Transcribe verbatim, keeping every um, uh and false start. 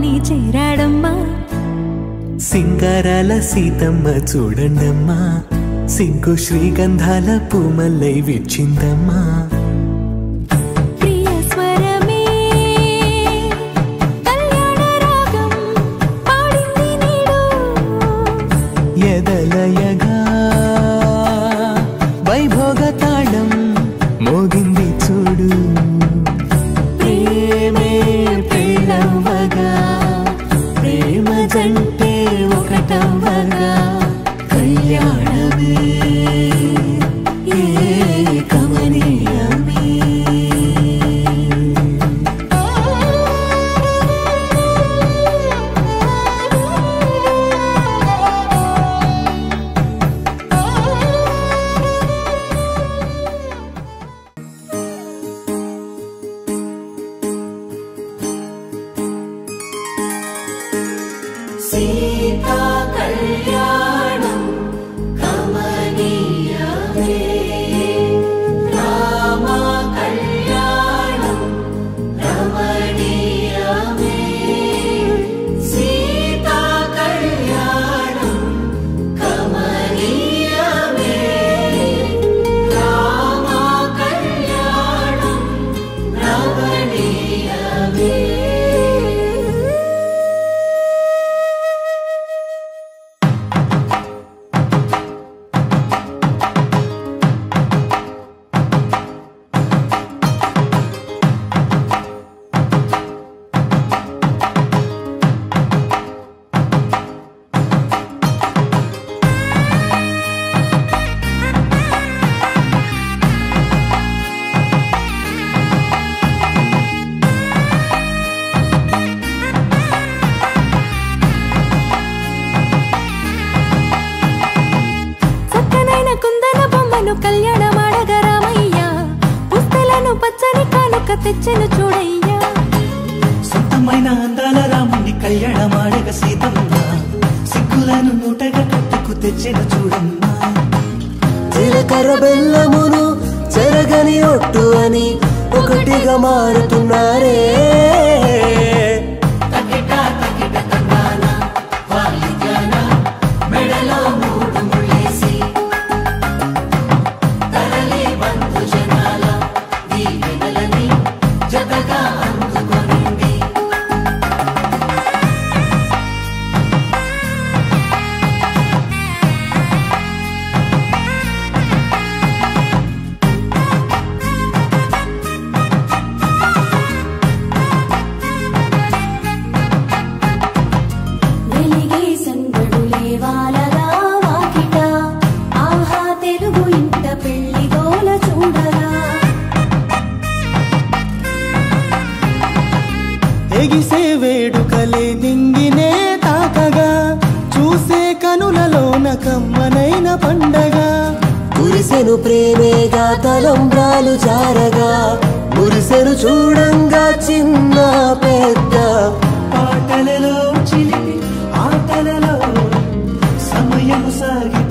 రాణి చేరాడమ్మా సింగారాల సీతమ్మ చూడండమ్మా సింగు శ్రీగంధాల పూమల్లై విచ్చిందమ్మా ఎదలయగా వైభోగ తాళం మోగింది చూడు ప్రేమే ప్రేమవగా ప్రేమ జంటే ఒకటవగా కళ్యాణమే ఏ కమనీయమే सीता कल्याणं कमनीयमे रामा कल्याणं रमणीयमे सीता कल्याणं कमनीयमे रामा कल्याणं रमणीयमे తెచ్చెను చూడయ్యా సొంతమైన అందాల రాముని కళ్యాణమాడగ సీతమ్మ సిగ్గులను మూటగా కట్టుకు తెచ్చెను చూడమ్మా జీలకర్ర బెల్లమును చెరగని ఒట్టు అని ఒకటిగా మారుతున్నారే ఎగిసే వేడుకలే నింగినే తాకగా చూసే కనులలోన కమ్మనైన పండగ కురిసెను ప్రేమేగా తలంబ్రాలు జారగా మురిసెను చూడంగా చిన్న పెద్ద పాటలలో చిలిపి ఆటలలో సమయము సాగి